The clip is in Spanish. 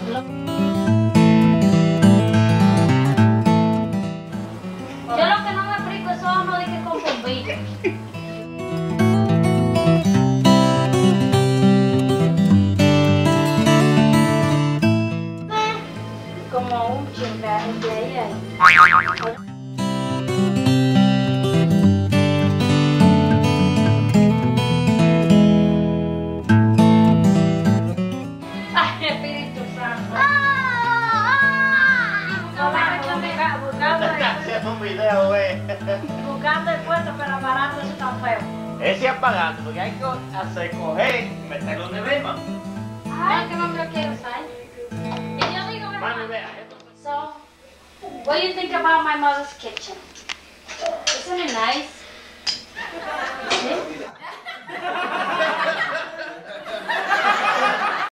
Yo lo que no me explico es eso no dije con bombillos. Como un chingaje de ahí a ahí. Ay, Espíritu Santo. Haciendo un video, güey. Buscando el puesto, pero apagando eso tan feo. Ese apagando, lo que hay que hacer coger y meterlo en el bema. Ay, ¿qué nombre quiero usar? Y yo digo, Mami, vea esto. so, what do you think about my mother's kitchen?